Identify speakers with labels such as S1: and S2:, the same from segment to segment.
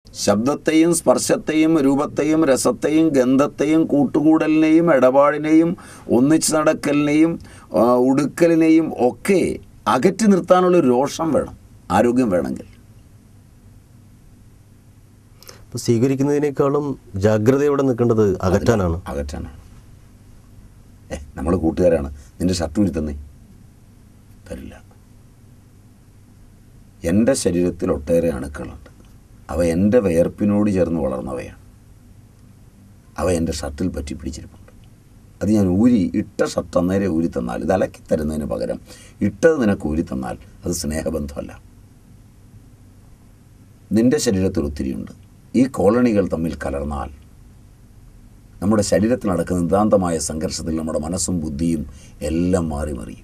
S1: ശബ്ദത്തെയും സ്പർശത്തെയും രൂപത്തെയും രസത്തെയും ഗന്ധത്തെയും കൂട്ടുകൂടലിനെയും ഇടപാടിനെയും ഒന്നിച്ച് നടക്കലിനെയും ഉടുക്കലിനെയും ഒക്കെ അകറ്റി നിർത്താനുള്ള രോഷം വേണം, ആരോഗ്യം വേണമെങ്കിൽ.
S2: അപ്പോൾ സ്വീകരിക്കുന്നതിനേക്കാളും ജാഗ്രതയോടെ നിൽക്കേണ്ടത് അകറ്റാനാണ്.
S1: നമ്മൾ കൂട്ടുകാരാണ്, നിൻ്റെ ഷർട്ട് ഊരി തന്നേ, തരില്ല. എൻ്റെ ശരീരത്തിൽ ഒട്ടേറെ അണുക്കളുണ്ട്, അവ എൻ്റെ വിയർപ്പിനോട് ചേർന്ന് വളർന്നവയാണ്. അവ എൻ്റെ ഷർട്ടിൽ പറ്റി പിടിച്ചിരിപ്പുണ്ട്. അത് ഞാൻ ഇട്ട ഷർട്ട് അന്നേരം ഊരി തന്നാൽ, ഇത് അലക്കി തരുന്നതിന് പകരം ഇട്ടത് നിനക്ക് ഊരി തന്നാൽ അത് സ്നേഹബന്ധമല്ല. നിൻ്റെ ശരീരത്തിൽ ഒത്തിരിയുണ്ട്. ഈ കോളണികൾ തമ്മിൽ കലർന്നാൽ നമ്മുടെ ശരീരത്തിൽ നടക്കുന്ന നിതാന്തമായ സംഘർഷത്തിൽ നമ്മുടെ മനസ്സും ബുദ്ധിയും എല്ലാം മാറി മറിയും.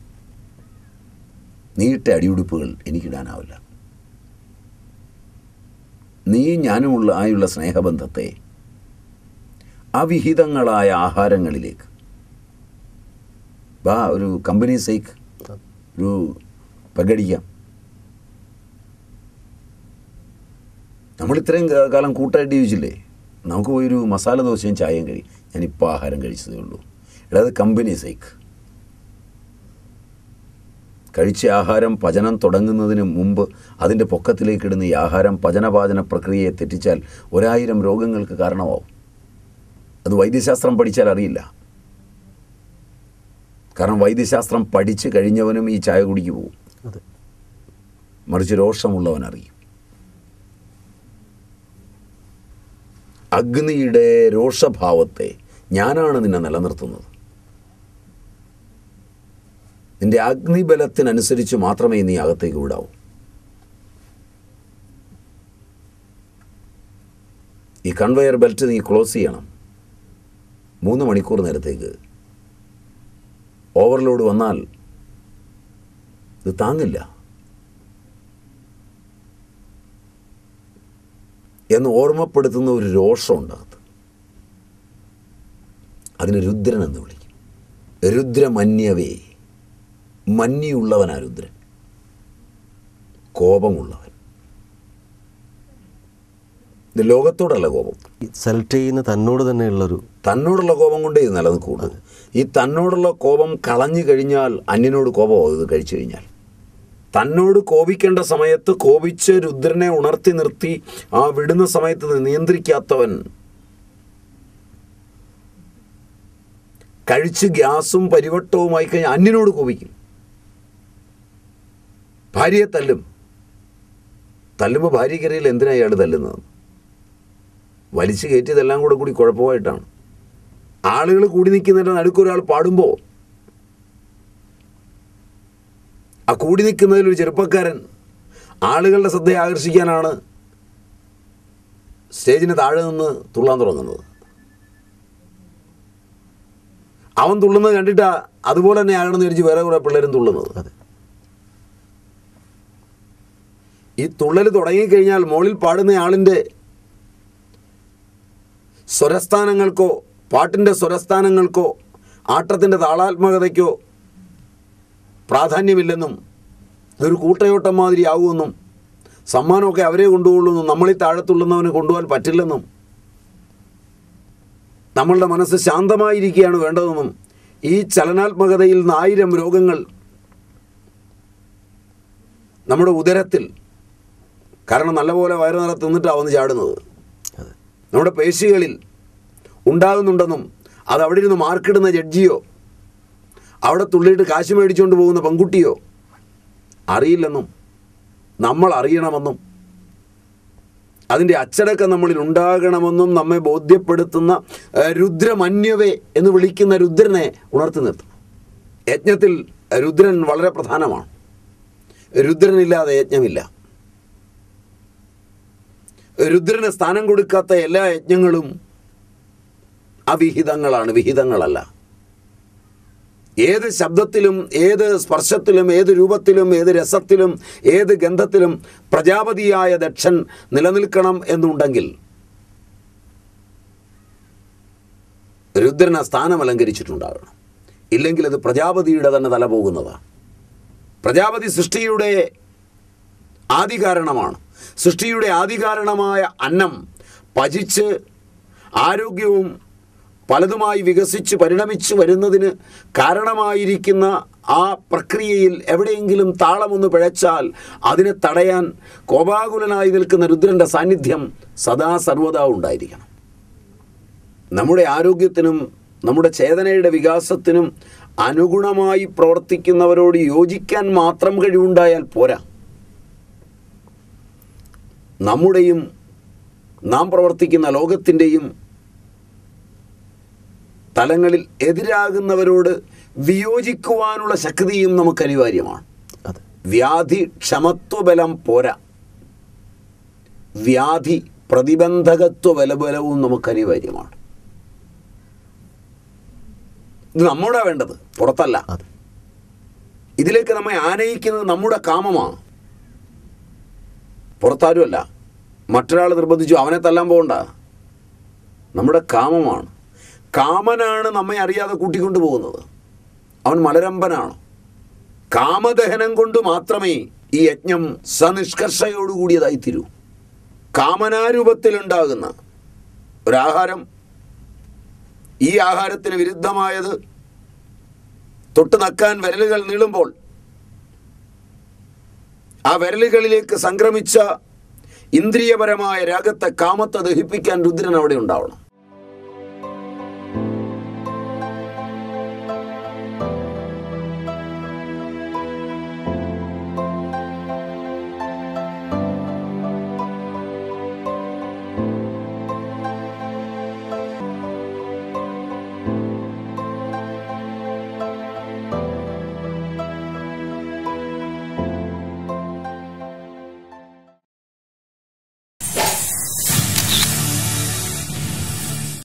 S1: നീട്ട അടിയുടുപ്പുകൾ എനിക്കിടാനാവില്ല. നീ ഞാനുമുള്ള സ്നേഹബന്ധത്തെ അവിഹിതങ്ങളായ ആഹാരങ്ങളിലേക്ക് ഒരു കമ്പനി സൈക്ക് ഒരു പകടിക്കാം. നമ്മൾ ഇത്രയും കാലം കൂട്ടായിട്ട് ജീവിച്ചില്ലേ, നമുക്ക് പോയി ഒരു മസാല ദോശയും ചായയും കഴിയും. ഞാനിപ്പോൾ ആഹാരം കഴിച്ചതേ ഉള്ളൂ. അത് കമ്പനി സൈക്ക്. കഴിച്ച ആഹാരം പചനം തുടങ്ങുന്നതിന് മുമ്പ് അതിൻ്റെ പൊക്കത്തിലേക്കിടുന്ന ഈ ആഹാരം പചനപാചന പ്രക്രിയയെ തെറ്റിച്ചാൽ 1000 രോഗങ്ങൾക്ക് കാരണമാവും. അത് വൈദ്യശാസ്ത്രം പഠിച്ചാൽ അറിയില്ല. കാരണം വൈദ്യശാസ്ത്രം പഠിച്ച് കഴിഞ്ഞവനും ഈ ചായ കുടിക്ക് പോകും, മറിച്ച് രോഷമുള്ളവനറിയും. അഗ്നിയുടെ രോഷഭാവത്തെ ഞാനാണ് നിന്നെ നിലനിർത്തുന്നത്. നിന്റെ അഗ്നിബലത്തിനനുസരിച്ച് മാത്രമേ നീ അകത്തേക്ക് വിടാവൂ. ഈ കൺവെയർ ബെൽറ്റ് നീ ക്ലോസ് ചെയ്യണം. 3 മണിക്കൂർ നേരത്തേക്ക് ഓവർലോഡ് വന്നാൽ ഇത് താങ്ങില്ല എന്ന് ഓർമ്മപ്പെടുത്തുന്ന ഒരു രോഷമുണ്ടാകത്ത്. അതിന് രുദ്രൻ എന്ന് വിളിക്കും. രുദ്രമന്യവേ, മന്യുള്ളവനാ രുദ്രൻ, കോപമുള്ളവൻ. ഇത് ലോകത്തോടല്ല കോപം,
S2: സെലക്ട് ചെയ്യുന്ന തന്നോടുള്ള
S1: കോപം കൊണ്ടേ ഇത് നിലനിൽക്കുള്ളൂ. ഈ തന്നോടുള്ള കോപം കളഞ്ഞു കഴിഞ്ഞാൽ അന്യനോട് കോപമാവും. ഇത് കഴിച്ചു കഴിഞ്ഞാൽ തന്നോട് കോപിക്കേണ്ട സമയത്ത് കോപിച്ച് രുദ്രനെ ഉണർത്തി നിർത്തി ആ വിടുന്ന സമയത്ത് നിയന്ത്രിക്കാത്തവൻ കഴിച്ച് ഗ്യാസും പരിവട്ടവുമായി കഴിഞ്ഞാൽ അന്യനോട് കോപിക്കും. ഭാര്യയെ തല്ലുമ്പോൾ ഭാര്യയ്ക്കറിയില്ല എന്തിനാ അയാൾ തല്ലുന്നത്. വലിച്ചു കയറ്റിയതെല്ലാം കൂടി കുഴപ്പമായിട്ടാണ്. ആളുകൾ കൂടി നിൽക്കുന്നതിൻ്റെ നടുക്കൊരാൾ പാടുമ്പോൾ ആ കൂടി നിൽക്കുന്നതിലൊരു ചെറുപ്പക്കാരൻ ആളുകളുടെ ശ്രദ്ധയെ ആകർഷിക്കാനാണ് സ്റ്റേജിന് താഴെ നിന്ന് തുള്ളാൻ തുടങ്ങുന്നത്. അവൻ തുള്ളുന്നത് കണ്ടിട്ടാ അതുപോലെ തന്നെ ആകണമെന്ന് വിചാരിച്ച് വേറെ കുറേ പിള്ളേരും തുള്ളുന്നത്. ഈ തുള്ളൽ തുടങ്ങിക്കഴിഞ്ഞാൽ മുകളിൽ പാടുന്ന ആളിൻ്റെ സ്വരസ്ഥാനങ്ങൾക്കോ പാട്ടിൻ്റെ സ്വരസ്ഥാനങ്ങൾക്കോ ആട്ടത്തിൻ്റെ താളാത്മകതയ്ക്കോ പ്രാധാന്യമില്ലെന്നും ഇതൊരു കൂട്ടയോട്ടം മാതിരി ആകുമെന്നും സമ്മാനമൊക്കെ അവരെ കൊണ്ടുപോകുള്ളൂന്നും നമ്മളീ താഴത്തുള്ളുന്നവന് കൊണ്ടുപോകാൻ പറ്റില്ലെന്നും നമ്മളുടെ മനസ്സ് ശാന്തമായിരിക്കുകയാണ് വേണ്ടതെന്നും ഈ ചലനാത്മകതയിൽ 1000 രോഗങ്ങൾ നമ്മുടെ ഉദരത്തിൽ, കാരണം നല്ലപോലെ വയറ് നിറ തിന്നിട്ടാണ് വന്ന് ചാടുന്നത്, നമ്മുടെ പേശികളിൽ ഉണ്ടാകുന്നുണ്ടെന്നും അത് അവിടെ ഇരുന്ന് മാർക്കിടുന്ന ജഡ്ജിയോ അവിടെ തുള്ളിയിട്ട് കാശ് മേടിച്ചുകൊണ്ട് പോകുന്ന പെൺകുട്ടിയോ അറിയില്ലെന്നും നമ്മൾ അറിയണമെന്നും അതിൻ്റെ അച്ചടക്കം നമ്മളിൽ ഉണ്ടാകണമെന്നും നമ്മെ ബോധ്യപ്പെടുത്തുന്ന രുദ്രമന്യവേ എന്ന് വിളിക്കുന്ന രുദ്രനെ ഉണർത്തി നിർത്തണം. യജ്ഞത്തിൽ രുദ്രൻ വളരെ പ്രധാനമാണ്. രുദ്രനില്ലാതെ യജ്ഞമില്ല. രുദ്രന് സ്ഥാനം കൊടുക്കാത്ത എല്ലാ യജ്ഞങ്ങളും അവിഹിതങ്ങളാണ്, വിഹിതങ്ങളല്ല. ഏത് ശബ്ദത്തിലും ഏത് സ്പർശത്തിലും ഏത് രൂപത്തിലും ഏത് രസത്തിലും ഏത് ഗന്ധത്തിലും പ്രജാപതിയായ ദക്ഷൻ നിലനിൽക്കണം എന്നുണ്ടെങ്കിൽ രുദ്രൻ ആ സ്ഥാനം അലങ്കരിച്ചിട്ടുണ്ടാകണം. ഇല്ലെങ്കിൽ അത് പ്രജാപതിയുടെ തന്നെ തല പോകുന്നതാണ്. പ്രജാപതി സൃഷ്ടിയുടെ ആദികാരണമാണ്. സൃഷ്ടിയുടെ ആദികാരണമായ അന്നം പചിച്ച് ആരോഗ്യവും പലതുമായി വികസിച്ച് പരിണമിച്ച് വരുന്നതിന് കാരണമായിരിക്കുന്ന ആ പ്രക്രിയയിൽ എവിടെയെങ്കിലും താളമൊന്ന് പിഴച്ചാൽ അതിനെ തടയാൻ കോപാകുലനായി നിൽക്കുന്ന രുദ്രൻ്റെ സാന്നിധ്യം സദാ സർവദാ ഉണ്ടായിരിക്കണം. നമ്മുടെ ആരോഗ്യത്തിനും നമ്മുടെ ചേതനയുടെ വികാസത്തിനും അനുഗുണമായി പ്രവർത്തിക്കുന്നവരോട് യോജിക്കാൻ മാത്രം കഴിവുണ്ടായാൽ പോരാ. നമ്മുടെയും നാം പ്രവർത്തിക്കുന്ന ലോകത്തിൻ്റെയും തലങ്ങളിൽ എതിരാകുന്നവരോട് വിയോജിക്കുവാനുള്ള ശക്തിയും നമുക്ക് അനിവാര്യമാണ്. വ്യാധി ക്ഷമത്വബലം പോരാ, വ്യാധി പ്രതിബന്ധകത്വ ബലബലവും നമുക്ക് അനിവാര്യമാണ്. ഇത് നമ്മുടെ വേണ്ടത്, പുറത്തല്ല. ഇതിലേക്ക് നമ്മെ ആനയിക്കുന്നത് നമ്മുടെ കാമമാണ്, പുറത്താരുമല്ല. മറ്റൊരാൾ നിർബന്ധിച്ചു അവനെ തല്ലാൻ പോകണ്ട, നമ്മുടെ കാമമാണ്. കാമനാണ് നമ്മെ അറിയാതെ കൂട്ടിക്കൊണ്ടു പോകുന്നത്. അവൻ മലരമ്പനാണ്. കാമദഹനം കൊണ്ട് മാത്രമേ ഈ യജ്ഞം സനിഷ്കർഷയോടുകൂടിയതായി തീരൂ. കാമനാരൂപത്തിലുണ്ടാകുന്ന ഒരാഹാരം, ഈ ആഹാരത്തിന് വിരുദ്ധമായത് തൊട്ട് നക്കാൻ വിരലുകൾ നീളുമ്പോൾ ആ വിരലുകളിലേക്ക് സംക്രമിച്ച ഇന്ദ്രിയപരമായ രാഗത്തെ, കാമത്തെ ദഹിപ്പിക്കാൻ രുദ്രൻ അവിടെ ഉണ്ടാവണം.